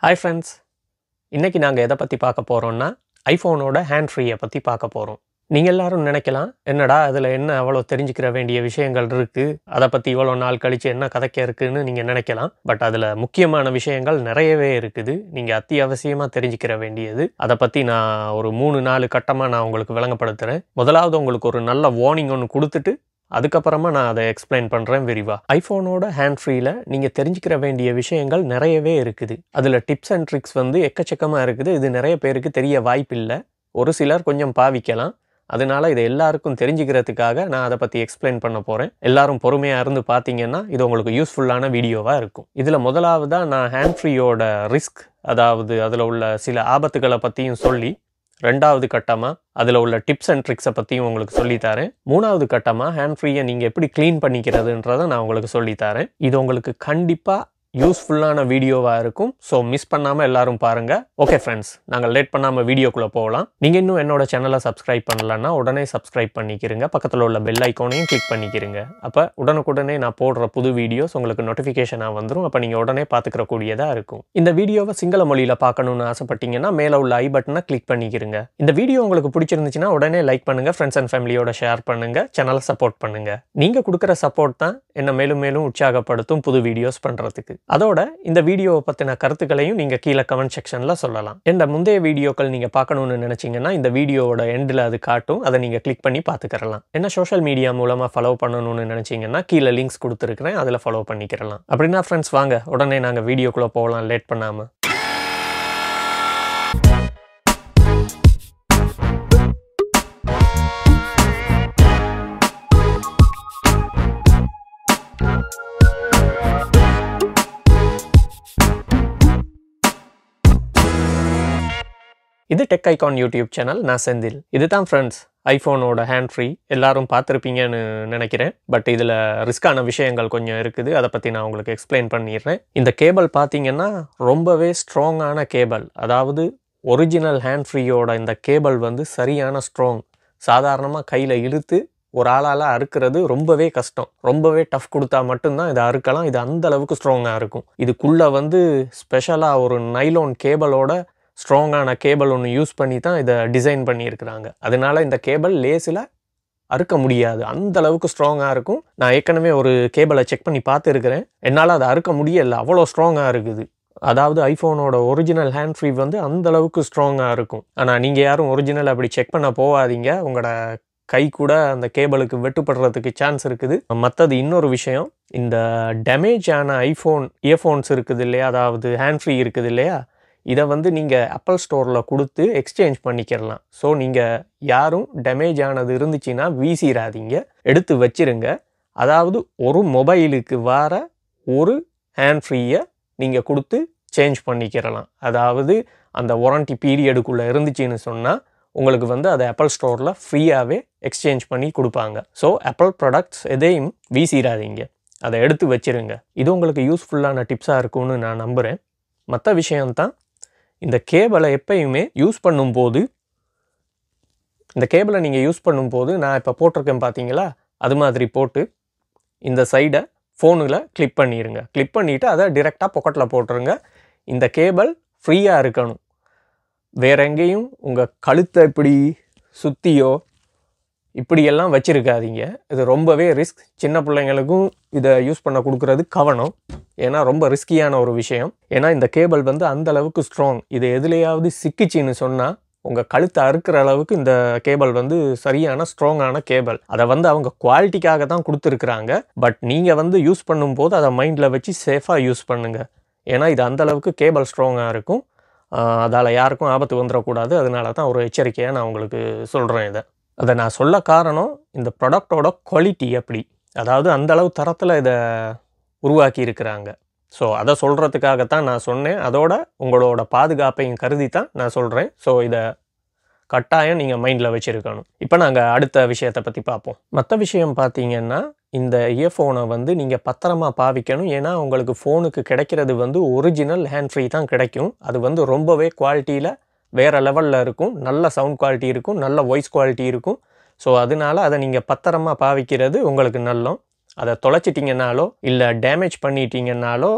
Hi friends, இன்னைக்கு நாங்க எதை பத்தி பார்க்க போறோம்னா ஐபோனோட ஹேண்ட் ஃப்ரீயை பத்தி பார்க்க போறோம். நீங்க எல்லாரும் நினைக்கலாம், என்னடா அதுல என்ன அவ்வளவு தெரிஞ்சுக்கிற வேண்டிய விஷயங்கள் இருக்கு, அதை பத்தி இவ்வளவு நாள் கழிச்சு என்ன கதைக்க இருக்குன்னு நீங்க நினைக்கலாம். பட் அதுல முக்கியமான விஷயங்கள் நிறையவே இருக்குது. நீங்க அத்தியாவசியமா தெரிஞ்சுக்கிற வேண்டியது. அதை பத்தி நான் ஒரு 3-4 கட்டமா நான் உங்களுக்கு விளங்கப்படுத்துறேன். முதலாவது உங்களுக்கு ஒரு நல்ல வார்னிங் ஒன்று கொடுத்துட்டு அதுக்கப்புறமா நான் அதை எக்ஸ்பிளைன் பண்ணுறேன் விரிவாக. ஐஃபோனோட ஹேண்ட் ஃப்ரீயில் நீங்கள் தெரிஞ்சுக்கிற வேண்டிய விஷயங்கள் நிறையவே இருக்குது. அதில் டிப்ஸ் அண்ட் ட்ரிக்ஸ் வந்து எக்கச்சக்கமாக இருக்குது. இது நிறைய பேருக்கு தெரிய வாய்ப்பில்லை. ஒரு சிலர் கொஞ்சம் பாவிக்கலாம். அதனால இதை எல்லாருக்கும் தெரிஞ்சுக்கிறதுக்காக நான் அதை பற்றி எக்ஸ்பிளைன் பண்ண போகிறேன். எல்லாரும் பொறுமையாக இருந்து பார்த்தீங்கன்னா இது உங்களுக்கு யூஸ்ஃபுல்லான வீடியோவாக இருக்கும். இதில் முதலாவதாக நான் ஹேண்ட் ஃப்ரீயோட ரிஸ்க், அதாவது அதில் உள்ள சில ஆபத்துகளை பற்றியும் சொல்லி, ரெண்டாவது கட்டமாக அதில் உள்ள டிப்ஸ் அண்ட் ட்ரிக்ஸை பற்றியும் உங்களுக்கு சொல்லித்தரேன். மூணாவது கட்டமாக ஹேண்ட் ஃப்ரீயை நீங்கள் எப்படி க்ளீன் பண்ணிக்கிறதுன்றதை நான் உங்களுக்கு சொல்லித்தரேன். இது உங்களுக்கு கண்டிப்பாக யூஸ்ஃபுல்லான வீடியோவாக இருக்கும். ஸோ மிஸ் பண்ணாமல் எல்லாரும் பாருங்கள். ஓகே ஃப்ரெண்ட்ஸ், நாங்கள் லேட் பண்ணாமல் வீடியோக்குள்ளே போகலாம். நீங்கள் இன்னும் என்னோட சேனலை சப்ஸ்கிரைப் பண்ணலன்னா உடனே சப்ஸ்கிரைப் பண்ணிக்கிறங்க. பக்கத்தில் உள்ள பெல் ஐக்கானையும் கிளிக் பண்ணிக்கிறங்க. அப்போ உடனுக்குடனே நான் போடுற புது வீடியோஸ் உங்களுக்கு நோட்டிஃபிகேஷனாக வந்துடும். அப்போ நீங்கள் உடனே பார்த்துக்கிற கூடியதாக இருக்கும். இந்த வீடியோவை சிங்கள மொழியில் பார்க்கணுன்னு ஆசைப்பட்டீங்கன்னா மேலே உள்ள ஐ பட்டனை கிளிக் பண்ணிக்கிறங்க. இந்த வீடியோ உங்களுக்கு பிடிச்சிருந்துச்சுன்னா உடனே லைக் பண்ணுங்கள், ஃப்ரெண்ட்ஸ் அண்ட் ஃபேமிலியோட ஷேர் பண்ணுங்கள், சேனலை சப்போர்ட் பண்ணுங்கள். நீங்கள் கொடுக்குற சப்போர்ட் தான் என்னை மேலும் மேலும் உற்சாகப்படுத்தும் புது வீடியோஸ் பண்ணுறதுக்கு. அதோட இந்த வீடியோவை பற்றின கருத்துக்களையும் நீங்கள் கீழே கமெண்ட் செக்ஷனில் சொல்லலாம். இந்த முந்தைய வீடியோக்கள் நீங்கள் பார்க்கணுன்னு நினச்சிங்கன்னா இந்த வீடியோவோட எண்டில் அது காட்டும். அதை நீங்கள் கிளிக் பண்ணி பார்த்துக்கிறலாம். என்ன சோஷியல் மீடியா மூலமாக ஃபாலோ பண்ணணும்னு நினச்சிங்கன்னா கீழே லிங்க்ஸ் கொடுத்துருக்கிறேன், அதில் ஃபாலோ பண்ணிக்கிறலாம். அப்படின்னா ஃப்ரெண்ட்ஸ் வாங்க உடனே நாங்கள் வீடியோக்குள்ளே போகலாம் லேட் பண்ணாமல். இது டெக் ஐகான் யூடியூப் சேனல். நான் செந்தில். இதுதான் ஃப்ரெண்ட்ஸ் ஐஃபோனோட ஹேண்ட் ஃப்ரீ. எல்லாரும் பார்த்துருப்பீங்கன்னு நினைக்கிறேன். பட் இதில் ரிஸ்கான விஷயங்கள் கொஞ்சம் இருக்குது. அதை பற்றி நான் உங்களுக்கு எக்ஸ்பிளைன் பண்ணிடுறேன். இந்த கேபிள் பார்த்தீங்கன்னா ரொம்பவே ஸ்ட்ராங்கான கேபிள். அதாவது ஒரிஜினல் ஹேண்ட் ஃப்ரீயோட இந்த கேபிள் வந்து சரியான ஸ்ட்ராங். சாதாரணமாக கையில் இழுத்து ஒரு ஆளால் அறுக்கிறது ரொம்பவே கஷ்டம். ரொம்பவே டஃப் கொடுத்தா மட்டும்தான் இதை அறுக்கலாம். இது அந்த அளவுக்கு ஸ்ட்ராங்காக இருக்கும். இதுக்குள்ளே வந்து ஸ்பெஷலாக ஒரு நைலோன் கேபிளோட ஸ்ட்ராங்கான கேபிள் ஒன்று யூஸ் பண்ணி தான் இதை டிசைன் பண்ணியிருக்கிறாங்க. அதனால இந்த கேபிள் லேஸில் அறுக்க முடியாது. அந்த அளவுக்கு ஸ்ட்ராங்காக இருக்கும். நான் ஏற்கனவே ஒரு கேபிளை செக் பண்ணி பார்த்துருக்கிறேன். என்னால் அதை அறுக்க முடியலை, அவ்வளோ ஸ்ட்ராங்காக இருக்குது. அதாவது ஐஃபோனோட ஒரிஜினல் ஹேண்ட் ஃப்ரீ வந்து அந்த அளவுக்கு ஸ்ட்ராங்காக இருக்கும். ஆனால் நீங்கள் யாரும் ஒரிஜினல் அப்படி செக் பண்ண போகாதீங்க. உங்களோட கை கூட அந்த கேபிளுக்கு வெட்டுப்படுறதுக்கு சான்ஸ் இருக்குது. மற்றது இன்னொரு விஷயம், இந்த டேமேஜ் ஆன ஐஃபோன் இயர்ஃபோன்ஸ் இருக்குது இல்லையா, அதாவது ஹேண்ட் ஃப்ரீ இருக்குது இல்லையா, இதை வந்து நீங்கள் ஆப்பிள் ஸ்டோரில் கொடுத்து எக்ஸ்சேஞ்ச் பண்ணிக்கிறலாம். ஸோ நீங்கள் யாரும் டேமேஜ் ஆனது இருந்துச்சுன்னா வீசிடாதீங்க, எடுத்து வச்சிருங்க. அதாவது ஒரு மொபைலுக்கு வர ஒரு ஹேண்ட் ஃப்ரீயை நீங்கள் கொடுத்து சேஞ்ச் பண்ணிக்கிறலாம். அதாவது அந்த வாரண்டி பீரியடுக்குள்ளே இருந்துச்சுன்னு சொன்னால் உங்களுக்கு வந்து அதை ஆப்பிள் ஸ்டோரில் ஃப்ரீயாகவே எக்ஸ்சேஞ்ச் பண்ணி கொடுப்பாங்க. ஸோ ஆப்பிள் ப்ராடக்ட்ஸ் எதையும் வீசிடாதீங்க, அதை எடுத்து வச்சிருங்க. இது உங்களுக்கு யூஸ்ஃபுல்லான டிப்ஸாக இருக்கும்னு நான் நம்புகிறேன். மற்ற விஷயம்தான், இந்த கேபிளை எப்பயுமே யூஸ் பண்ணும்போது, இந்த கேபிளை நீங்கள் யூஸ் பண்ணும்போது நான் இப்போ போட்டிருக்கேன் பார்த்தீங்களா, அது மாதிரி போட்டு இந்த சைடை ஃபோனில் கிளிப் பண்ணிடுங்க. கிளிப் பண்ணிவிட்டு அதை டிரெக்டாக பாக்கெட்டில் போட்டுருங்க. இந்த கேபிள் ஃப்ரீயாக இருக்கணும். வேற எங்கேயும் உங்கள் கழுத்தை இப்படி சுற்றியோ இப்படியெல்லாம் வச்சுருக்காதீங்க. இது ரொம்பவே ரிஸ்க். சின்ன பிள்ளைங்களுக்கும் இதை யூஸ் பண்ண கொடுக்குறது கவனம். ஏன்னா ரொம்ப ரிஸ்கியான ஒரு விஷயம். ஏன்னா இந்த கேபிள் வந்து அந்த அளவுக்கு ஸ்ட்ராங். இது எதுலையாவது சிக்கிச்சின்னு சொன்னால் உங்கள் கழுத்தை அறுக்கிற அளவுக்கு இந்த கேபிள் வந்து சரியான ஸ்ட்ராங்கான கேபிள். அதை வந்து அவங்க குவாலிட்டிக்காக தான் கொடுத்துருக்குறாங்க. பட் நீங்கள் வந்து யூஸ் பண்ணும்போது அதை மைண்டில் வச்சு சேஃபாக யூஸ் பண்ணுங்கள். ஏன்னா இது அந்த அளவுக்கு கேபிள் ஸ்ட்ராங்காக இருக்கும். அதால் யாருக்கும் ஆபத்து வந்துடக்கூடாது. அதனால தான் ஒரு எச்சரிக்கையாக நான் உங்களுக்கு சொல்கிறேன். அதை நான் சொல்ல காரணம், இந்த ப்ராடக்டோட குவாலிட்டி எப்படி, அதாவது அந்த அளவு தரத்தில் இதை உருவாக்கி இருக்கிறாங்க. ஸோ அதை சொல்கிறதுக்காகத்தான் நான் சொன்னேன். அதோட உங்களோட பாதுகாப்பையும் கருதி தான் நான் சொல்கிறேன். ஸோ இதை கட்டாயம் நீங்கள் மைண்டில் வச்சுருக்கணும். இப்போ நாங்கள் அடுத்த விஷயத்தை பற்றி பார்ப்போம். மற்ற விஷயம் பார்த்தீங்கன்னா, இந்த இயர்ஃபோனை வந்து நீங்கள் பத்திரமா பாவிக்கணும். ஏன்னா உங்களுக்கு ஃபோனுக்கு கிடைக்கிறது வந்து ஒரிஜினல் ஹேண்ட் ஃப்ரீ தான் கிடைக்கும். அது வந்து ரொம்பவே குவாலிட்டியில் வேறு லெவலில் இருக்கும். நல்ல சவுண்ட் குவாலிட்டி இருக்கும், நல்ல வாய்ஸ் குவாலிட்டி இருக்கும். ஸோ அதனால அதை நீங்கள் பத்திரமா பாவிக்கிறது உங்களுக்கு நல்லம். அதை தொலைச்சிட்டிங்கனாலோ இல்லை டேமேஜ் பண்ணிட்டீங்கன்னாலோ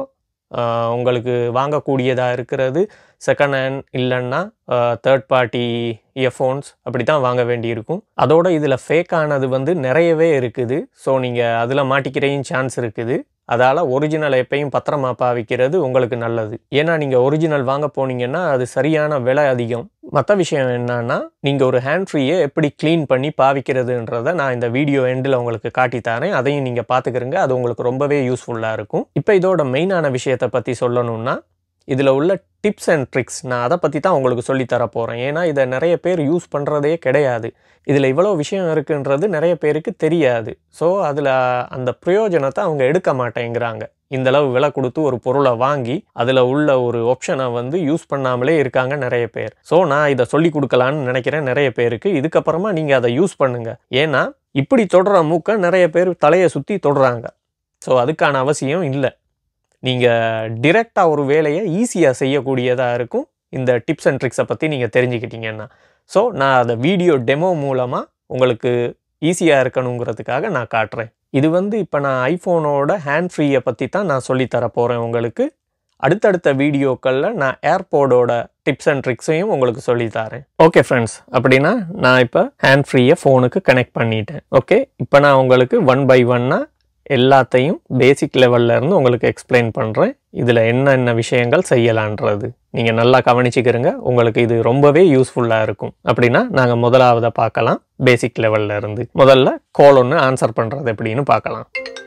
உங்களுக்கு வாங்கக்கூடியதாக இருக்கிறது செகண்ட் ஹேண்ட் இல்லைன்னா தேர்ட் பார்ட்டி இயர்ஃபோன்ஸ் அப்படி தான் வாங்க வேண்டியிருக்கும். அதோட இதில் ஃபேக்கானது வந்து நிறையவே இருக்குது. ஸோ நீங்கள் அதில் மாட்டிக்கிறையும் சான்ஸ் இருக்குது. அதால் ஒரிஜினல் எப்பையும் பத்திரமா பாவிக்கிறது உங்களுக்கு நல்லது. ஏன்னா நீங்கள் ஒரிஜினல் வாங்க போனீங்கன்னா அது சரியான விலை அதிகம். மற்ற விஷயம் என்னன்னா, நீங்கள் ஒரு ஹேண்ட் ஃப்ரீயை எப்படி க்ளீன் பண்ணி பாவிக்கிறதுன்றதை நான் இந்த வீடியோ எண்டில் உங்களுக்கு காட்டித்தரேன். அதையும் நீங்கள் பார்த்துக்கிறங்க. அது உங்களுக்கு ரொம்பவே யூஸ்ஃபுல்லாக இருக்கும். இப்போ இதோட மெயினான விஷயத்தை பற்றி சொல்லணும்னா, இதில் உள்ள டிப்ஸ் அண்ட் ட்ரிக்ஸ் நான் அதை பற்றி தான் உங்களுக்கு சொல்லித்தர போகிறேன். ஏன்னா இதை நிறைய பேர் யூஸ் பண்ணுறதே கிடையாது. இதில் இவ்வளோ விஷயம் இருக்குன்றது நிறைய பேருக்கு தெரியாது. ஸோ அதில் அந்த பிரயோஜனத்தை அவங்க எடுக்க மாட்டேங்கிறாங்க. இந்தளவு விலை கொடுத்து ஒரு பொருளை வாங்கி அதில் உள்ள ஒரு ஆப்ஷனை வந்து யூஸ் பண்ணாமலே இருக்காங்க நிறைய பேர். ஸோ நான் இதை சொல்லி கொடுக்கலான்னு நினைக்கிறேன் நிறைய பேருக்கு. இதுக்கப்புறமா நீங்கள் அதை யூஸ் பண்ணுங்கள். ஏன்னா இப்படி தொடுற மூக்கை நிறைய பேர் தலையை சுற்றி தொடுறாங்க. ஸோ அதுக்கான அவசியம் இல்லை. நீங்கள் டிரெக்டாக ஒரு வேலையை ஈஸியாக செய்யக்கூடியதாக இருக்கும் இந்த டிப்ஸ் அண்ட் ட்ரிக்ஸை பற்றி நீங்கள் தெரிஞ்சுக்கிட்டீங்கன்னா. ஸோ நான் அதை வீடியோ டெமோ மூலமாக உங்களுக்கு ஈஸியாக இருக்கணுங்கிறதுக்காக நான் காட்டுறேன். இது வந்து இப்போ நான் ஐஃபோனோட ஹேண்ட் ஃப்ரீயை பற்றி தான் நான் சொல்லித்தர போகிறேன் உங்களுக்கு. அடுத்தடுத்த வீடியோக்களில் நான் ஏர்போடோட டிப்ஸ் அண்ட் ட்ரிக்ஸையும் உங்களுக்கு சொல்லித்தரேன். ஓகே ஃப்ரெண்ட்ஸ், அப்படின்னா நான் இப்போ ஹேண்ட் ஃப்ரீயை ஃபோனுக்கு கனெக்ட் பண்ணிட்டேன். ஓகே, இப்போ நான் உங்களுக்கு 1 by 1 எல்லாத்தையும் பேசிக் லெவலில் இருந்து உங்களுக்கு எக்ஸ்பிளைன் பண்ணுறேன். இதில் என்னென்ன விஷயங்கள் செய்யலான்றது நீங்கள் நல்லா கவனிச்சுக்கிறங்க. உங்களுக்கு இது ரொம்பவே யூஸ்ஃபுல்லாக இருக்கும். அப்படின்னா நாங்கள் முதலாவதை பார்க்கலாம். பேசிக் லெவலில் இருந்து முதல்ல கால் ஒன்று ஆன்சர் பண்ணுறது எப்படின்னு பார்க்கலாம்.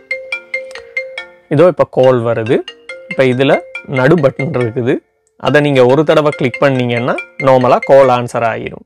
இதோ இப்போ கால் வருது. இப்போ இதில் நடு பட்டன் இருக்குது. அதை நீங்கள் ஒரு தடவை கிளிக் பண்ணிங்கன்னா நார்மலாக கால் ஆன்சர் ஆகிடும்.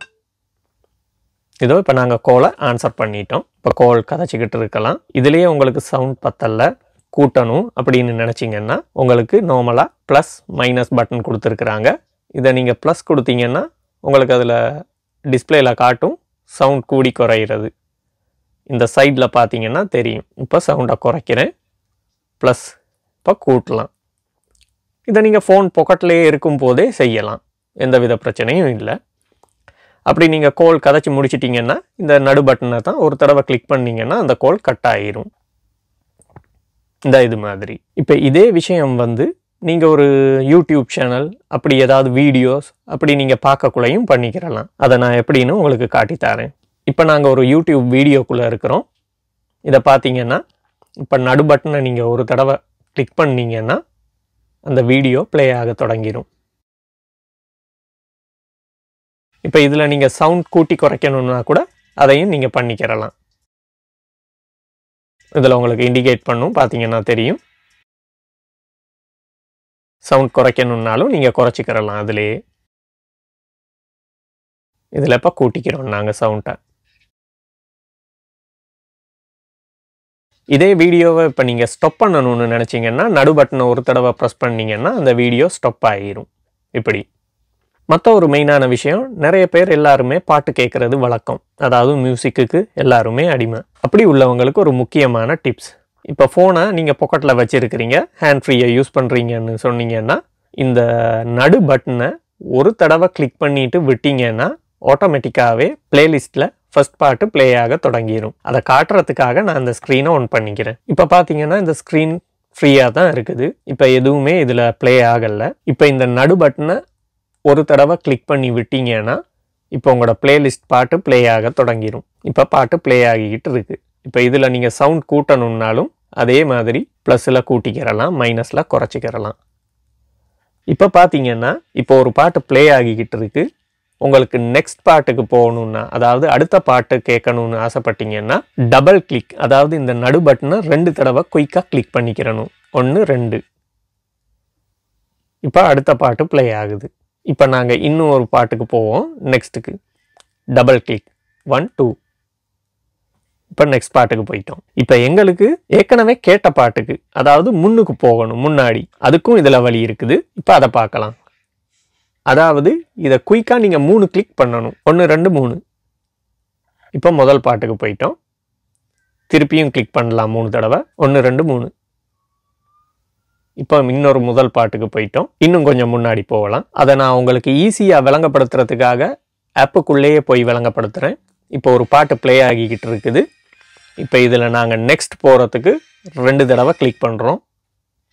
இதோ இப்போ நாங்கள் காலை ஆன்சர் பண்ணிட்டோம். இப்போ கால் கதைச்சிக்கிட்டு இருக்கலாம். இதுலேயே உங்களுக்கு சவுண்ட் பத்தல கூட்டணும் அப்படின்னு நினச்சிங்கன்னா உங்களுக்கு நார்மலாக ப்ளஸ் மைனஸ் பட்டன் கொடுத்துருக்குறாங்க. இதை நீங்கள் ப்ளஸ் கொடுத்தீங்கன்னா உங்களுக்கு அதில் டிஸ்பிளேயில் காட்டும் சவுண்ட் கூடி குறையிறது. இந்த சைடில் பார்த்தீங்கன்னா தெரியும். இப்போ சவுண்டை குறைக்கிறேன், ப்ளஸ் இப்போ கூட்டலாம். இதை நீங்கள் ஃபோன் பாக்கெட்லேயே இருக்கும் போதே செய்யலாம், எந்தவித பிரச்சனையும் இல்லை. அப்படி நீங்கள் கால் கதைச்சி முடிச்சிட்டிங்கன்னா இந்த நடு பட்டனை தான் ஒரு தடவை கிளிக் பண்ணிங்கன்னா அந்த கால் கட் ஆகிரும். இந்த இது மாதிரி. இப்போ இதே விஷயம் வந்து நீங்கள் ஒரு யூடியூப் சேனல் அப்படி ஏதாவது வீடியோஸ் அப்படி நீங்கள் பார்க்கக்குள்ளையும் பண்ணிக்கிறலாம். அதை நான் எப்படின்னு உங்களுக்கு காட்டித்தரேன். இப்போ நாங்கள் ஒரு யூடியூப் வீடியோக்குள்ளே இருக்கிறோம். இதை பார்த்தீங்கன்னா இப்போ நடு பட்டனை நீங்கள் ஒரு தடவை கிளிக் பண்ணிங்கன்னா அந்த வீடியோ ப்ளே ஆக தொடங்கிடும். இப்போ இதில் நீங்கள் சவுண்ட் கூட்டி குறைக்கணுன்னா கூட அதையும் நீங்கள் பண்ணிக்கிறலாம். இதில் உங்களுக்கு இண்டிகேட் பண்ணும், பார்த்தீங்கன்னா தெரியும். சவுண்ட் குறைக்கணுன்னாலும் நீங்கள் குறைச்சிக்கிறலாம் அதிலேயே. இதில் இப்போ கூட்டிக்கிறோம் நாங்கள் சவுண்டை. இதே வீடியோவை இப்போ நீங்கள் ஸ்டாப் பண்ணணும்னு நினச்சிங்கன்னா நடு பட்டனை ஒரு தடவை ப்ரெஸ் பண்ணிங்கன்னா அந்த வீடியோ ஸ்டாப் ஆகிரும். இப்படி மற்ற ஒரு மெயினான விஷயம், நிறைய பேர் எல்லாருமே பாட்டு கேட்குறது வழக்கம். அதாவது மியூசிக்கு எல்லாருமே அடிமை. அப்படி உள்ளவங்களுக்கு ஒரு முக்கியமான டிப்ஸ். இப்போ ஃபோனை நீங்கள் பாக்கெட்டில் வச்சுருக்கிறீங்க, ஹேண்ட் ஃப்ரீயை யூஸ் பண்ணுறீங்கன்னு சொன்னீங்கன்னா இந்த நடு பட்டனை ஒரு தடவை கிளிக் பண்ணிட்டு விட்டீங்கன்னா ஆட்டோமேட்டிக்காகவே பிளேலிஸ்ட்டில் ஃபர்ஸ்ட் பாட்டு ப்ளே ஆக தொடங்கிடும். அதை காட்டுறதுக்காக நான் இந்த ஸ்க்ரீனை ஆன் பண்ணிக்கிறேன். இப்போ பார்த்தீங்கன்னா இந்த ஸ்க்ரீன் ஃப்ரீயாக தான் இருக்குது. இப்போ எதுவுமே இதில் ப்ளே ஆகலை. இப்போ இந்த நடு பட்டனை ஒரு தடவை கிளிக் பண்ணி விட்டீங்கன்னா இப்போ உங்களோட பிளேலிஸ்ட் பாட்டு ப்ளே ஆக தொடங்கிடும். இப்போ பாட்டு ப்ளே ஆகிக்கிட்டு இருக்கு. இப்போ இதில் நீங்கள் சவுண்ட் கூட்டணுன்னாலும் அதே மாதிரி ப்ளஸில் கூட்டிக்கிறலாம், மைனஸில் குறைச்சிக்கிறலாம். இப்போ பார்த்தீங்கன்னா இப்போ ஒரு பாட்டு ப்ளே ஆகிக்கிட்டு இருக்கு. உங்களுக்கு நெக்ஸ்ட் பாட்டுக்கு போகணுன்னா, அதாவது அடுத்த பாட்டு கேட்கணும்னு ஆசைப்பட்டீங்கன்னா டபுள் கிளிக், அதாவது இந்த நடு பட்டனை 2 தடவை குயிக்காக கிளிக் பண்ணிக்கிறணும். 1 2. இப்போ அடுத்த பாட்டு ப்ளே ஆகுது. இப்போ நாங்கள் இன்னும் ஒரு பாட்டுக்கு போவோம். நெக்ஸ்ட்டுக்கு டபுள் கிளிக் 1 2. இப்போ நெக்ஸ்ட் பாட்டுக்கு போயிட்டோம். இப்போ எங்களுக்கு ஏற்கனவே கேட்ட பாட்டுக்கு, அதாவது முன்னுக்கு போகணும், முன்னாடி, அதுக்கும் இதில் வழி இருக்குது. இப்போ அதை பார்க்கலாம். அதாவது இதை குயிக்காக நீங்கள் 3 கிளிக் பண்ணணும். 1 2 3. இப்போ முதல் பாட்டுக்கு போயிட்டோம். திருப்பியும் கிளிக் பண்ணலாம் 3 தடவை. 1 2 3. இப்போ இன்னொரு முதல் பாட்டுக்கு போயிட்டோம். இன்னும் கொஞ்சம் முன்னாடி போகலாம். அதை நான் உங்களுக்கு ஈஸியாக விளங்கப்படுத்துறதுக்காக ஆப்புக்குள்ளேயே போய் விளங்கப்படுத்துகிறேன். இப்போ ஒரு பாட்டு ப்ளே ஆகிக்கிட்டு இருக்குது. இப்போ இதில் நாங்கள் நெக்ஸ்ட் போகிறதுக்கு 2 தடவை கிளிக் பண்ணுறோம்.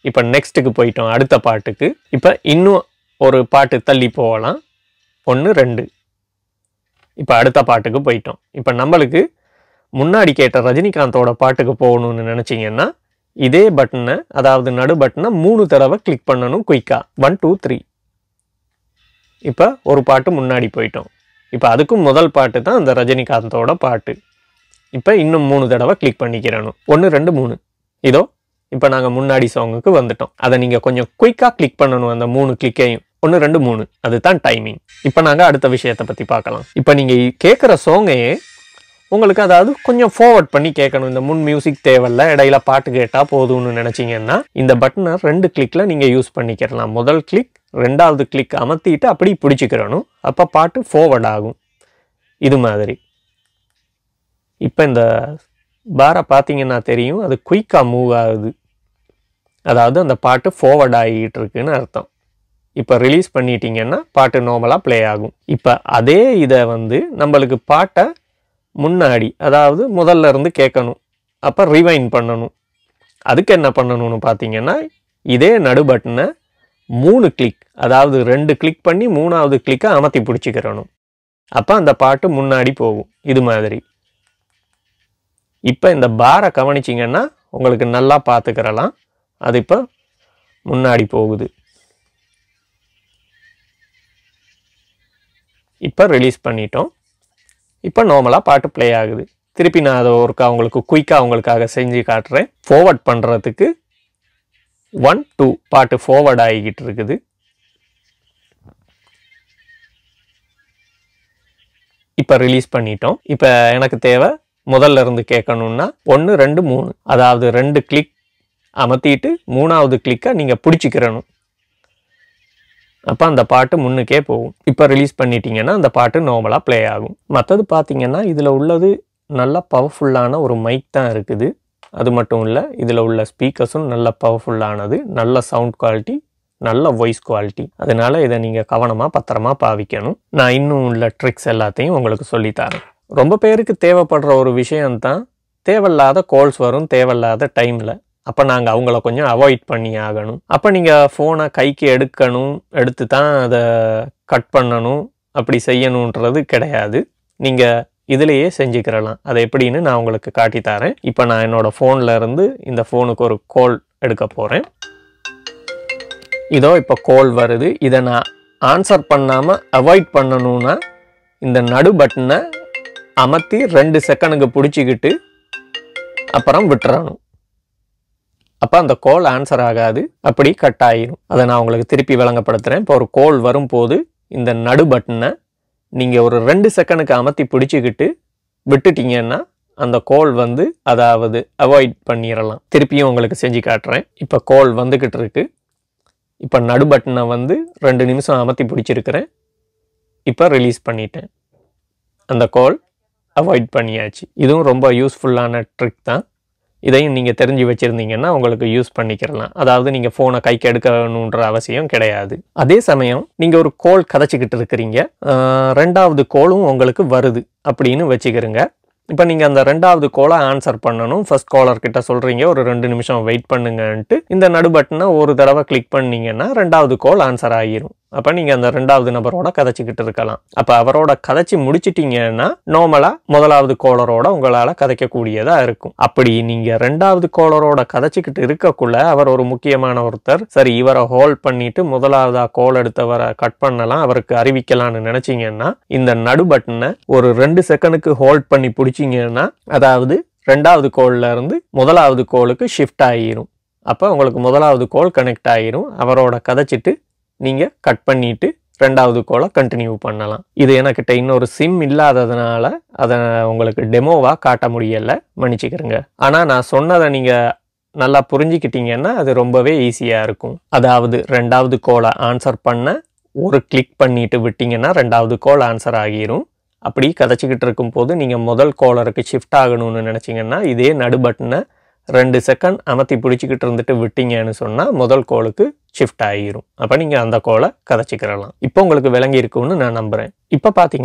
இப்போ நெக்ஸ்ட்டுக்கு போயிட்டோம், அடுத்த பாட்டுக்கு. இப்போ இன்னும் ஒரு பாட்டு தள்ளி போகலாம், 1 2. இப்போ அடுத்த பாட்டுக்கு போயிட்டோம். இப்போ நம்மளுக்கு முன்னாடி கேட்ட ரஜினிகாந்தோட பாட்டுக்கு போகணும்னு நினச்சிங்கன்னா இதே பட்டனை, அதாவது நடு பட்டனை 3 தடவை கிளிக் பண்ணணும் குயிக்காக. 1 2 3. இப்போ ஒரு பாட்டு முன்னாடி போயிட்டோம். இப்போ அதுக்கும் முதல் பாட்டு தான் அந்த ரஜினிகாந்தோட பாட்டு. இப்போ இன்னும் 3 தடவை கிளிக் பண்ணிக்கிறணும். 1 2 3. இதோ இப்போ நாங்கள் முன்னாடி சாங்குக்கு வந்துட்டோம். அதை நீங்கள் கொஞ்சம் குயிக்காக கிளிக் பண்ணணும், அந்த 3 கிளிக்கையும். 1 2 3, அதுதான் டைமிங். இப்போ நாங்கள் அடுத்த விஷயத்தை பற்றி பார்க்கலாம். இப்போ நீங்கள் கேட்குற சாங்கையே உங்களுக்கு அதாவது கொஞ்சம் ஃபார்வர்ட் பண்ணி கேட்கணும். இந்த முன் மியூசிக் தேவையில்ல, இடையில பாட்டு கேட்டால் போதும்னு நினச்சிங்கன்னா இந்த பட்டனை 2 கிளிக்கில் நீங்கள் யூஸ் பண்ணிக்கிறலாம். முதல் கிளிக், 2வது கிளிக் அமர்த்திட்டு அப்படி பிடிச்சிக்கிறணும். அப்போ பாட்டு ஃபார்வர்ட் ஆகும் இது மாதிரி. இப்போ இந்த பாரை பார்த்தீங்கன்னா தெரியும், அது குயிக்காக மூவ் ஆகுது, அதாவது அந்த பாட்டு ஃபார்வர்ட் ஆகிட்டு இருக்குன்னு அர்த்தம். இப்போ ரிலீஸ் பண்ணிட்டீங்கன்னா பாட்டு நார்மலாக ப்ளே ஆகும். இப்போ அதே இதை நம்மளுக்கு பாட்டை முன்னாடி, அதாவது முதல்ல இருந்து கேட்கணும், அப்போ ரிவைண்ட் பண்ணணும். அதுக்கு என்ன பண்ணணும்னு பார்த்தீங்கன்னா இதே நடு பட்டனை 3 கிளிக், அதாவது 2 கிளிக் பண்ணி 3வது கிளிக்கை அமர்த்தி பிடிச்சிக்கிறணும். அப்போ அந்த பாட்டு முன்னாடி போகும் இது மாதிரி. இப்போ இந்த பாரை கவனிச்சிங்கன்னா உங்களுக்கு நல்லா பார்த்துக்கிறலாம். அது இப்போ முன்னாடி போகுது. இப்போ ரிலீஸ் பண்ணிட்டோம். இப்போ நார்மலாக பாட்டு ப்ளே ஆகுது. திருப்பி நான் அதை உங்களுக்கு குயிக்காக உங்களுக்காக செஞ்சு காட்டுறேன். ஃபார்வர்ட் பண்ணுறதுக்கு 1 2 பாட்டு ஃபார்வர்ட் ஆகிக்கிட்டு இருக்குது. இப்போ ரிலீஸ் பண்ணிட்டோம். இப்போ எனக்கு தேவை முதல்ல இருந்து கேட்கணுன்னா 1 2 3, அதாவது 2 கிளிக் அமர்த்திட்டு 3வது கிளிக்கை நீங்கள் பிடிச்சிக்கிறணும். அப்போ அந்த பாட்டு முன்னுக்கே போகும். இப்போ ரிலீஸ் பண்ணிட்டீங்கன்னா அந்த பாட்டு நார்மலாக ப்ளே ஆகும். மற்றது பார்த்தீங்கன்னா இதில் உள்ளது நல்ல பவர்ஃபுல்லான ஒரு மைக் தான் இருக்குது. அது மட்டும் இல்லை, இதில் உள்ள ஸ்பீக்கர்ஸும் நல்ல பவர்ஃபுல்லானது, நல்ல சவுண்ட் குவாலிட்டி, நல்ல வாய்ஸ் குவாலிட்டி. அதனால இதை நீங்கள் கவனமாக பத்திரமா பாவிக்கணும். நான் இன்னும் உள்ள ட்ரிக்ஸ் எல்லாத்தையும் உங்களுக்கு சொல்லித்தரேன். ரொம்ப பேருக்கு தேவைப்படுற ஒரு விஷயம்தான், தேவையில்லாத கால்ஸ் வரும் தேவையில்லாத டைமில். அப்போ நாங்கள் அவங்கள கொஞ்சம் அவாய்ட் பண்ணி ஆகணும். அப்போ நீங்கள் ஃபோனை கைக்கு எடுத்து தான் அதை கட் பண்ணணும், அப்படி செய்யணுன்றது கிடையாது. நீங்கள் இதிலேயே செஞ்சுக்கிறலாம். அதை எப்படின்னு நான் உங்களுக்கு காட்டித்தரேன். இப்போ நான் என்னோடய ஃபோனில் இருந்து இந்த ஃபோனுக்கு ஒரு கால் எடுக்க போகிறேன். இதோ இப்போ கால் வருது. இதை நான் ஆன்சர் பண்ணாமல் அவாய்ட் பண்ணணுன்னா இந்த நடு பட்டனை அமர்த்தி 2 செகண்டுக்கு பிடிச்சிக்கிட்டு அப்புறம் விட்டுறணும். அப்போ அந்த கால் ஆன்சர் ஆகாது, அப்படி கட் ஆகிடும். அதை நான் உங்களுக்கு திருப்பி விளங்கப்படுத்துகிறேன். இப்போ ஒரு கால் வரும்போது இந்த நடு பட்டனை நீங்கள் ஒரு 2 செகண்டுக்கு அமர்த்தி பிடிச்சிக்கிட்டு விட்டுட்டீங்கன்னா அந்த கால் அதாவது அவாய்ட் பண்ணிடலாம். திருப்பியும் உங்களுக்கு செஞ்சு காட்டுறேன். இப்போ கால் வந்துக்கிட்டு இருக்கு. இப்போ நடு பட்டனை 2 நிமிஷம் அமர்த்தி பிடிச்சிருக்கிறேன். இப்போ ரிலீஸ் பண்ணிட்டேன். அந்த கால் அவாய்ட் பண்ணியாச்சு. இதுவும் ரொம்ப யூஸ்ஃபுல்லான ட்ரிக் தான். இதையும் நீங்கள் தெரிஞ்சு வச்சுருந்தீங்கன்னா உங்களுக்கு யூஸ் பண்ணிக்கிறலாம். அதாவது நீங்கள் ஃபோனை கைக்கு எடுக்கணுன்ற அவசியம் கிடையாது. அதே சமயம் நீங்கள் ஒரு கால் கதைச்சிக்கிட்டு இருக்கிறீங்க, 2வது காலும் உங்களுக்கு வருது அப்படின்னு வச்சுக்கிறீங்க. இப்போ நீங்கள் அந்த 2வது காலை ஆன்சர் பண்ணணும். ஃபர்ஸ்ட் காலர்கிட்ட சொல்கிறீங்க ஒரு 2 நிமிஷம் வெயிட் பண்ணுங்கன்ட்டு. இந்த நடு பட்டனை ஒரு தடவை கிளிக் பண்ணிங்கன்னா 2வது கால் ஆன்சர் ஆகிரும். அப்போ நீங்கள் அந்த 2வது நபரோட கதைச்சிக்கிட்டு இருக்கலாம். அப்போ அவரோட கதைச்சி முடிச்சிட்டிங்கன்னா நார்மலாக 1வது காலரோட உங்களால் கதைக்கக்கூடியதாக இருக்கும். அப்படி நீங்கள் 2வது காலரோட கதைச்சிக்கிட்டு இருக்கக்குள்ள அவர் ஒரு முக்கியமான ஒருத்தர், சரி இவரை ஹோல்ட் பண்ணிட்டு 1வதாக கால் எடுத்தவரை கட் பண்ணலாம், அவருக்கு அறிவிக்கலாம்னு நினச்சிங்கன்னா இந்த நடு பட்டனை ஒரு 2 செகண்டுக்கு ஹோல்ட் பண்ணி பிடிச்சிங்கன்னா அதாவது 2வது காலில் இருந்து 1வது காலுக்கு ஷிஃப்ட் ஆகிரும். அப்போ உங்களுக்கு 1வது கால் கனெக்ட் ஆகிரும். அவரோட கதைச்சிட்டு நீங்கள் கட் பண்ணிவிட்டு 2வது காலை கண்டினியூ பண்ணலாம். இது எனக்கிட்ட இன்னொரு சிம் இல்லாததுனால அதை உங்களுக்கு டெமோவாக காட்ட முடியலை, மன்னிச்சுக்கிறேங்க. ஆனால் நான் சொன்னதை நீங்கள் நல்லா புரிஞ்சுக்கிட்டீங்கன்னா அது ரொம்பவே ஈஸியாக இருக்கும். அதாவது 2வது காலை ஆன்சர் பண்ண ஒரு கிளிக் பண்ணிட்டு விட்டிங்கன்னா 2வது கால் ஆன்சர் ஆகிரும். அப்படி கதைச்சிக்கிட்டு இருக்கும்போது நீங்கள் முதல் காலருக்கு ஷிஃப்ட் ஆகணும்னு நினச்சிங்கன்னா இதே நடு பட்டனை 2 செகண்ட் அமர்த்தி பிடிச்சிக்கிட்டு இருந்துட்டு விட்டீங்கன்னு சொன்னால் முதல் காலுக்கு ஷிஃப்ட் ஆகிரும். அப்போ நீங்கள் அந்த காலை கதைச்சிக்கிறலாம். இப்போ உங்களுக்கு விளங்கி இருக்குன்னு நான் நம்புகிறேன். இப்போ பார்த்தீங்கன்னா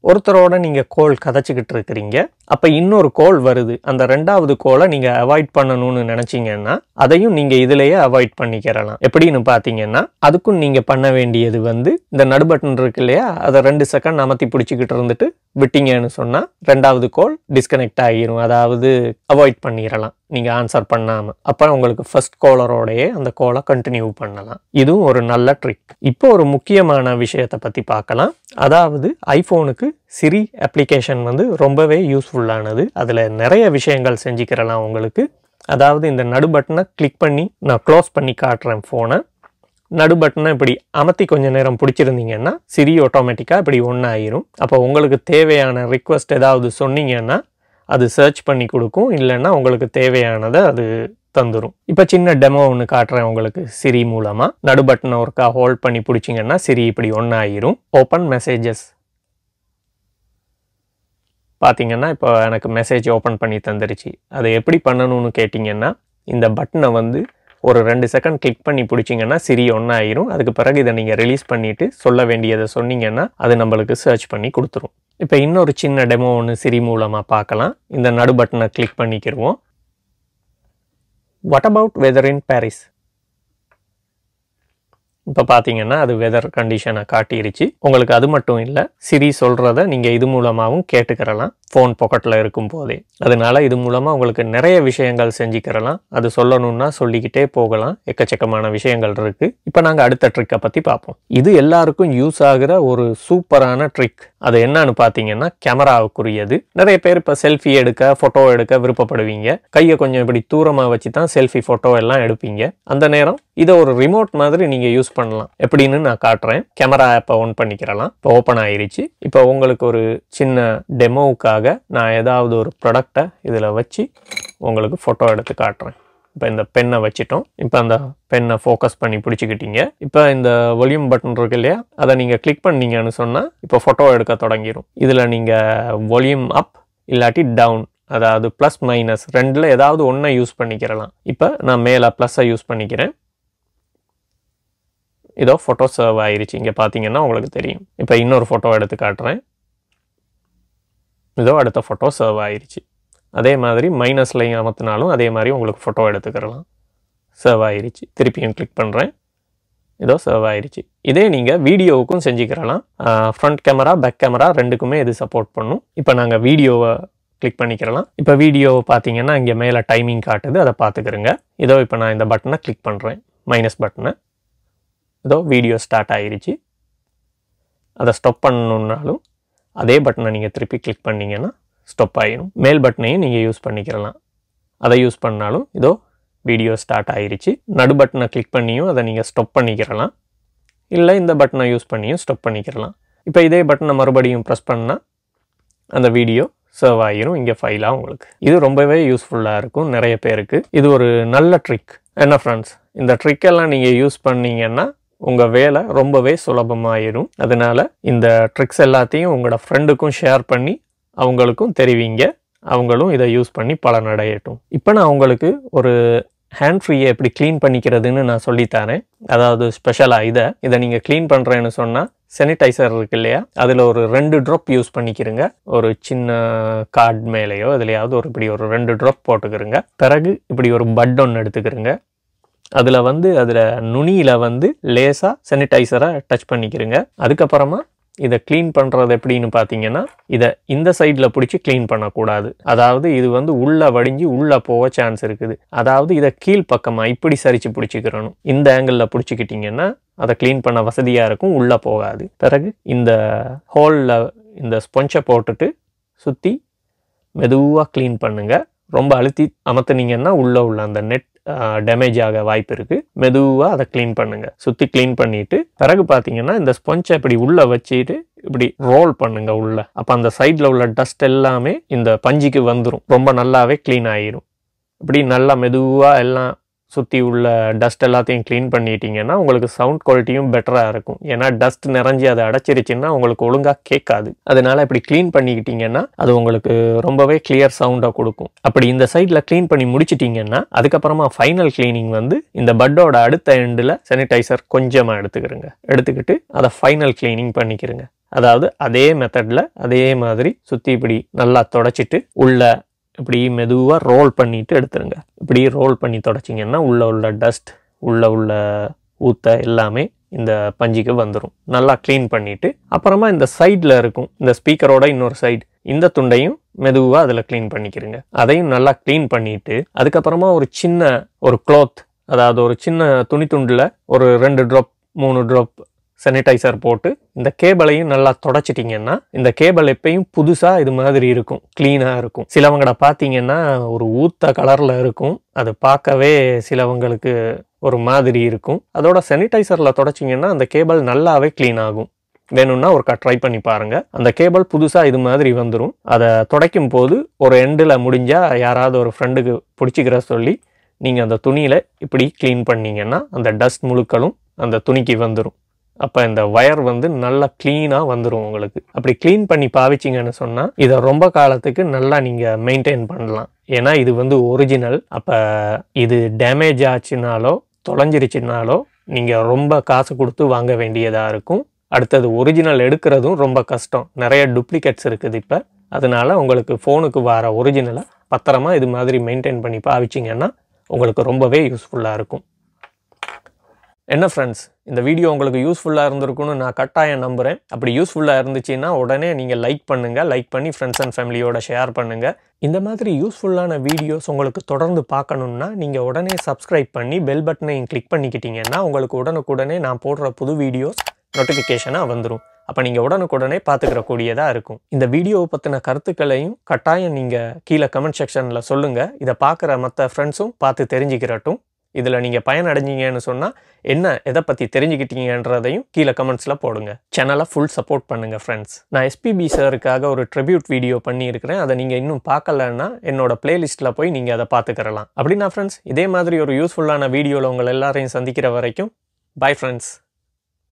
ஒருத்தரோட நீங்கள் கால் கதைச்சிக்கிட்டு இருக்கிறீங்க, அப்போ இன்னொரு கால் வருது, அந்த ரெண்டாவது காலை நீங்கள் அவாய்ட் பண்ணணும்னு நினச்சிங்கன்னா அதையும் நீங்கள் இதிலேயே அவாய்ட் பண்ணிக்கிறலாம். எப்படின்னு பார்த்தீங்கன்னா அதுக்கும் நீங்கள் பண்ண வேண்டியது வந்து இந்த நடு பட்டன் இருக்கு இல்லையா, அதை 2 செகண்ட் அமர்த்தி பிடிச்சிக்கிட்டு இருந்துட்டு விட்டீங்கன்னு சொன்னால் ரெண்டாவது கால் டிஸ்கனெக்ட் ஆகிரும், அதாவது அவாய்ட் பண்ணிடலாம் நீங்கள் ஆன்சர் பண்ணாமல். அப்போ உங்களுக்கு ஃபர்ஸ்ட் காலரோடையே அந்த காலை கண்டினியூ பண்ணலாம். இதுவும் ஒரு நல்ல ட்ரிக். இப்போ ஒரு முக்கியமான விஷயத்தை பற்றி பார்க்கலாம். அதாவது ஐஃபோனுக்கு சிரி அப்ளிகேஷன் வந்து ரொம்பவே யூஸ்ஃபுல்லானது. அதில் நிறைய விஷயங்கள் செஞ்சுக்கிறலாம் உங்களுக்கு. அதாவது இந்த நடு பட்டனை கிளிக் பண்ணி நான் க்ளோஸ் பண்ணி காட்டுறேன் ஃபோனை. நடு பட்டனை இப்படி அமர்த்தி கொஞ்சம் நேரம் பிடிச்சிருந்தீங்கன்னா சிரி ஆட்டோமேட்டிக்காக இப்படி ஒன்று ஆயிரும். அப்போ உங்களுக்கு தேவையான ரிக்வெஸ்ட் ஏதாவது சொன்னீங்கன்னா அது சர்ச் பண்ணி கொடுக்கும், இல்லைன்னா உங்களுக்கு தேவையானதை அது தந்துடும். இப்போ சின்ன டெமோ ஒன்று காட்டுறேன் உங்களுக்கு சிரி மூலமாக. நடு பட்டனை ஒருக்கா ஹோல்ட் பண்ணி பிடிச்சிங்கன்னா சிரி இப்படி ஒன்று ஆயிரும். ஓப்பன் மெசேஜஸ் பார்த்தீங்கன்னா இப்போ எனக்கு மெசேஜ் ஓப்பன் பண்ணி தந்துருச்சு. அதை எப்படி பண்ணணும்னு கேட்டிங்கன்னா இந்த பட்டனை வந்து ஒரு 2 செகண்ட் கிளிக் பண்ணி பிடிச்சிங்கன்னா சிரி ஒன்று ஆயிரும். அதுக்கு பிறகு இதை நீங்கள் ரிலீஸ் பண்ணிவிட்டு சொல்ல வேண்டியதை சொன்னீங்கன்னா அது நம்மளுக்கு சர்ச் பண்ணி கொடுத்துரும். இப்போ இன்னொரு சின்ன டெமோ ஒன்று சிரி மூலமாக பார்க்கலாம். இந்த நடு பட்டனை கிளிக் பண்ணிக்கிடுவோம். What about weather in Paris? இப்போ பார்த்தீங்கன்னா அது வெதர் கண்டிஷனை காட்டிருச்சு. உங்களுக்கு அது மட்டும் இல்லை, சிரி சொல்கிறத நீங்கள் இது மூலமாகவும் கேட்டுக்கிறலாம் ஃபோன் பாக்கெட்டில் இருக்கும் போதே. அதனால இது மூலமாக உங்களுக்கு நிறைய விஷயங்கள் செஞ்சுக்கிறலாம். அது சொல்லணும்னா சொல்லிக்கிட்டே போகலாம், எக்கச்சக்கமான விஷயங்கள் இருக்குது. இப்போ நாங்கள் அடுத்த ட்ரிக்கை பற்றி பார்ப்போம். இது எல்லாருக்கும் யூஸ் ஆகிற ஒரு சூப்பரான ட்ரிக். அது என்னன்னு பார்த்தீங்கன்னா கேமராவுக்குரியது. நிறைய பேர் இப்போ செல்ஃபி எடுக்க ஃபோட்டோ எடுக்க விருப்பப்படுவீங்க. கையை கொஞ்சம் இப்படி தூரமாக வச்சு தான் செல்ஃபி ஃபோட்டோ எல்லாம் எடுப்பீங்க. அந்த நேரம் இதை ஒரு ரிமோட் மாதிரி நீங்கள் யூஸ் பண்ணலாம். எப்படின்னு நான் காட்டுறேன். கேமரா ஆப்பை ஆன் பண்ணிக்கிறலாம். இப்போ ஓப்பன் ஆயிருச்சு. இப்போ உங்களுக்கு ஒரு சின்ன டெமோவுக்காக நான் ஏதாவது ஒரு ப்ராடக்டை இதில் வச்சு உங்களுக்கு ஃபோட்டோ எடுத்து காட்டுறேன். இப்போ இந்த பென்னை வச்சுட்டோம். இப்போ அந்த பென்னை ஃபோக்கஸ் பண்ணி பிடிச்சிக்கிட்டீங்க. இப்போ இந்த வால்யூம் பட்டன் இருக்கு இல்லையா, அதை நீங்கள் கிளிக் பண்ணீங்கன்னு சொன்னால் இப்போ ஃபோட்டோ எடுக்க தொடங்கிடும். இதில் நீங்கள் வால்யூம் அப் இல்லாட்டி டவுன், அதாவது ப்ளஸ் மைனஸ் ரெண்டில் ஏதாவது ஒன்றை யூஸ் பண்ணிக்கிறலாம். இப்போ நான் மேலே ப்ளஸ்ஸை யூஸ் பண்ணிக்கிறேன். இதோ ஃபோட்டோ சர்வ் ஆயிருச்சு. இங்கே பார்த்தீங்கன்னா உங்களுக்கு தெரியும். இப்போ இன்னொரு ஃபோட்டோ எடுத்து காட்டுறேன். இதோ அடுத்த ஃபோட்டோ சர்வ் ஆயிருச்சு. அதே மாதிரி மைனஸ்லையும் அமர்த்தினாலும் அதே மாதிரி உங்களுக்கு ஃபோட்டோ எடுத்துக்கிறலாம். சர்வ் ஆயிருச்சு. திருப்பியும் கிளிக் பண்ணுறேன். இதோ சர்வ் ஆயிருச்சு. இதே நீங்கள் வீடியோவுக்கும் செஞ்சுக்கிறலாம். ஃப்ரண்ட் கேமரா பேக் கேமரா ரெண்டுக்குமே இது சப்போர்ட் பண்ணும். இப்போ நாங்கள் வீடியோவை கிளிக் பண்ணிக்கிறலாம். இப்போ வீடியோவை பார்த்தீங்கன்னா இங்கே மேலே டைமிங் காட்டுது, அதை பார்த்துக்கிறங்க. இதோ இப்போ நான் இந்த பட்டனை கிளிக் பண்ணுறேன், மைனஸ் பட்டனை. இதோ வீடியோ ஸ்டார்ட் ஆயிருச்சு. அதை ஸ்டாப் பண்ணணுன்னாலும் அதே பட்டனை நீங்கள் திருப்பி கிளிக் பண்ணிங்கன்னா ஸ்டாப் ஆகிடும். மேல் பட்டனையும் நீங்கள் யூஸ் பண்ணிக்கிறலாம். அதை யூஸ் பண்ணாலும் இதோ வீடியோ ஸ்டார்ட் ஆயிருச்சு. நடு பட்டனை கிளிக் பண்ணியும் அதை நீங்கள் ஸ்டாப் பண்ணிக்கிறலாம், இல்லை இந்த பட்டனை யூஸ் பண்ணியும் ஸ்டாப் பண்ணிக்கிறலாம். இப்போ இதே பட்டனை மறுபடியும் ப்ரெஸ் பண்ணால் அந்த வீடியோ சர்வ் ஆகிரும் இங்கே ஃபைலாக உங்களுக்கு. இது ரொம்பவே யூஸ்ஃபுல்லாக இருக்கும் நிறைய பேருக்கு. இது ஒரு நல்ல ட்ரிக். என்ன ஃப்ரெண்ட்ஸ், இந்த ட்ரிக்கெல்லாம் நீங்கள் யூஸ் பண்ணீங்கன்னா உங்கள் வேலை ரொம்பவே சுலபமாயிரும். அதனால இந்த ட்ரிக்ஸ் எல்லாத்தையும் உங்களோட ஃப்ரெண்டுக்கும் ஷேர் பண்ணி அவங்களுக்கும் தெரிவிங்க. அவங்களும் இதை யூஸ் பண்ணி பலனடையட்டும். இப்போ நான் உங்களுக்கு ஒரு ஹேண்ட் ஃப்ரீயை எப்படி க்ளீன் பண்ணிக்கிறதுன்னு நான் சொல்லித்தரேன். அதாவது ஸ்பெஷலாக இதை நீங்கள் க்ளீன் பண்ணுறேன்னு சொன்னால் சானிடைசர் இருக்கு இல்லையா, அதில் ஒரு 2 ட்ராப் யூஸ் பண்ணிக்கிறங்க. ஒரு சின்ன கார்டு மேலேயோ அதுலையாவது இப்படி ஒரு 2 ட்ராப் போட்டுக்கிறங்க. பிறகு இப்படி ஒரு பட் ஒன்று எடுத்துக்கிறங்க. அதில் நுனியில் லேசாக சானிடைசரை டச் பண்ணிக்கிறங்க. அதுக்கப்புறமா இதை க்ளீன் பண்ணுறது எப்படின்னு பார்த்தீங்கன்னா இதை இந்த சைடில் பிடிச்சி க்ளீன் பண்ணக்கூடாது. அதாவது இது உள்ளே வடிஞ்சு உள்ளே போக சான்ஸ் இருக்குது. அதாவது இதை கீழ் பக்கமாக இப்படி சரித்து பிடிச்சிக்கிறணும். இந்த ஆங்கிளில் பிடிச்சிக்கிட்டிங்கன்னா அதை க்ளீன் பண்ண வசதியாக இருக்கும், உள்ளே போகாது. பிறகு இந்த ஹோலில் இந்த ஸ்பொஞ்சை போட்டுட்டு சுற்றி மெதுவாக க்ளீன் பண்ணுங்கள். ரொம்ப அழுத்தி அமர்த்துனீங்கன்னா உள்ள அந்த நெட் டேமேஜ் ஆக வாய்ப்பு இருக்குது. மெதுவாக அதை க்ளீன் பண்ணுங்கள். சுற்றி க்ளீன் பண்ணிவிட்டு பிறகு பார்த்தீங்கன்னா இந்த ஸ்பொஞ்சை இப்படி உள்ளே வச்சுட்டு இப்படி ரோல் பண்ணுங்கள் உள்ள. அப்போ அந்த சைடில் உள்ள டஸ்ட் எல்லாமே இந்த பஞ்சுக்கு வந்துடும். ரொம்ப நல்லாவே க்ளீன் ஆகிரும். இப்படி நல்லா மெதுவாக எல்லாம் சுற்றி உள்ள டஸ்ட் எல்லாத்தையும் க்ளீன் பண்ணிட்டீங்கன்னா உங்களுக்கு சவுண்ட் குவாலிட்டியும் பெட்டராக இருக்கும். ஏன்னா டஸ்ட் நிறைஞ்சி அதை அடைச்சிருச்சுன்னா உங்களுக்கு ஒழுங்காக கேட்காது. அதனால இப்படி க்ளீன் பண்ணிக்கிட்டிங்கன்னா அது உங்களுக்கு ரொம்பவே கிளியர் சவுண்டை கொடுக்கும். அப்படி இந்த சைடில் க்ளீன் பண்ணி முடிச்சிட்டிங்கன்னா அதுக்கப்புறமா ஃபைனல் கிளீனிங் இந்த பட்டோட அடுத்த எண்டில் சானிடைசர் கொஞ்சமாக எடுத்துக்கிட்டு அதை ஃபைனல் கிளீனிங் பண்ணிக்கிறங்க. அதாவது அதே மெத்தடில் அதே மாதிரி சுற்றி இப்படி நல்லா தொடச்சிட்டு உள்ள இப்படி மெதுவாக ரோல் பண்ணிட்டு எடுத்துருங்க. இப்படி ரோல் பண்ணி தொடச்சிங்கன்னா உள்ள டஸ்ட் உள்ள ஊத்த எல்லாமே இந்த பஞ்சிக்கு வந்துடும். நல்லா க்ளீன் பண்ணிவிட்டு அப்புறமா இந்த சைடில் இருக்கும் இந்த ஸ்பீக்கரோட இன்னொரு சைடு, இந்த துண்டையும் மெதுவாக அதில் க்ளீன் பண்ணிக்கிறங்க. அதையும் நல்லா க்ளீன் பண்ணிவிட்டு அதுக்கப்புறமா ஒரு சின்ன ஒரு க்ளாத், அதாவது ஒரு சின்ன துணி துண்டில் ஒரு 2 ட்ராப் 3 ட்ராப் சானிடைசர் போட்டு இந்த கேபிளையும் நல்லா தொடச்சிட்டிங்கன்னா இந்த கேபிள் எப்பயும் புதுசாக இது மாதிரி இருக்கும், க்ளீனாக இருக்கும். சிலவங்கட பார்த்தீங்கன்னா ஒரு ஊத்த கலரில் இருக்கும், அது பார்க்கவே சிலவங்களுக்கு ஒரு மாதிரி இருக்கும். அதோட சானிடைசரில் தொடச்சிங்கன்னா அந்த கேபிள் நல்லாவே க்ளீன் ஆகும். வேணும்னா ஒருக்கா ட்ரை பண்ணி பாருங்கள். அந்த கேபிள் புதுசாக இது மாதிரி வந்துடும். அதை துடைக்கும் போது ஒரு எண்டில் முடிஞ்சால் யாராவது ஒரு ஃப்ரெண்டுக்கு பிடிச்சிக்கிற சொல்லி நீங்கள் அந்த துணியில் இப்படி க்ளீன் பண்ணிங்கன்னா அந்த டஸ்ட் முழுக்களும் அந்த துணிக்கு வந்துடும். அப்போ இந்த வயர் வந்து நல்லா க்ளீனாக வந்துடும் உங்களுக்கு. அப்படி க்ளீன் பண்ணி பாவிச்சிங்கன்னு சொன்னால் இதை ரொம்ப காலத்துக்கு நல்லா நீங்கள் மெயின்டைன் பண்ணலாம். ஏன்னா இது வந்து ஒரிஜினல். அப்போ இது டேமேஜ் ஆச்சுனாலோ தொலைஞ்சிருச்சுனாலோ நீங்கள் ரொம்ப காசு கொடுத்து வாங்க வேண்டியதாக இருக்கும். அடுத்தது ஒரிஜினல் எடுக்கிறதும் ரொம்ப கஷ்டம், நிறைய டூப்ளிகேட்ஸ் இருக்குது இப்போ. அதனால உங்களுக்கு ஃபோனுக்கு வர ஒரிஜினலை பத்திரமா இது மாதிரி மெயின்டைன் பண்ணி பாவிச்சிங்கன்னா உங்களுக்கு ரொம்பவே யூஸ்ஃபுல்லாக இருக்கும். என்ன ஃப்ரெண்ட்ஸ், இந்த வீடியோ உங்களுக்கு யூஸ்ஃபுல்லாக இருந்திருக்குன்னு நான் கட்டாயம் நம்புகிறேன். அப்படி யூஸ்ஃபுல்லாக இருந்துச்சுன்னா உடனே நீங்கள் லைக் பண்ணுங்கள். லைக் பண்ணி ஃப்ரெண்ட்ஸ் அண்ட் ஃபேமிலியோட ஷேர் பண்ணுங்கள். இந்த மாதிரி யூஸ்ஃபுல்லான வீடியோஸ் உங்களுக்கு தொடர்ந்து பார்க்கணுன்னா நீங்கள் உடனே சப்ஸ்கிரைப் பண்ணி பெல் பட்டனையும் கிளிக் பண்ணிக்கிட்டீங்கன்னா உங்களுக்கு உடனுக்குடனே நான் போடுற புது வீடியோஸ் நோட்டிஃபிகேஷனாக வந்துடும். அப்போ நீங்கள் உடனுக்குடனே பார்த்துக்கிறக்கூடியதாக இருக்கும். இந்த வீடியோவை பற்றின கருத்துக்களையும் கட்டாயம் நீங்கள் கீழே கமெண்ட் செக்ஷனில் சொல்லுங்கள். இதை பார்க்குற மற்ற ஃப்ரெண்ட்ஸும் பார்த்து தெரிஞ்சுக்கிறட்டும். இதில் நீங்கள் பயனடைஞ்சிங்கன்னு சொன்னால் எதை பற்றி தெரிஞ்சுக்கிட்டீங்கன்றதையும் கீழே கமெண்ட்ஸில் போடுங்க. சேனலை ஃபுல் சப்போர்ட் பண்ணுங்கள் ஃப்ரெண்ட்ஸ். நான் எஸ்பிபி சாருக்காக ஒரு ட்ரிபியூட் வீடியோ பண்ணியிருக்கிறேன். அதை நீங்கள் இன்னும் பார்க்கலன்னா என்னோட பிளேலிஸ்ட்டில் போய் நீங்கள் அதை பார்த்துக்கிறலாம். அப்படின்னா ஃப்ரெண்ட்ஸ், இதே மாதிரி ஒரு யூஸ்ஃபுல்லான வீடியோவில் உங்கள் எல்லாரையும் சந்திக்கிற வரைக்கும் பை ஃப்ரெண்ட்ஸ்.